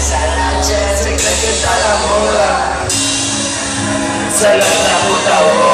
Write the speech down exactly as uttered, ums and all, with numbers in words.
esa noche se cree que está la moda. Solo la puta voz.